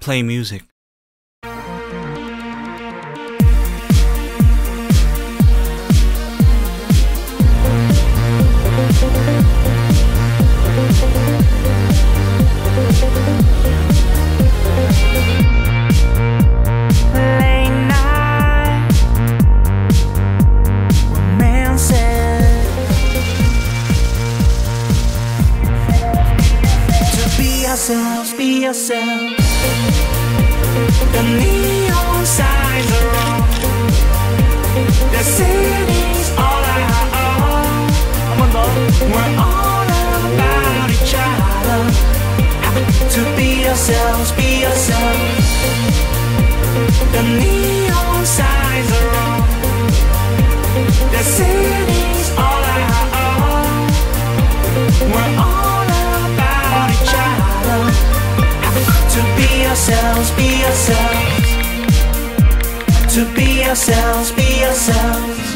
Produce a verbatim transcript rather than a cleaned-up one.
play music. Yourselves, be yourself. The neon signs are wrong. The city's all I own. We're all about each other. To be yourselves, be yourselves. The neon signs are wrong. The city's all I own. We're all to be yourselves, be yourselves. To be yourselves, be yourselves.